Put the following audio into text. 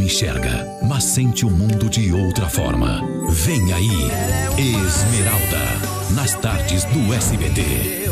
enxerga, mas sente o mundo de outra forma. Vem aí, Esmeralda, nas tardes do SBT.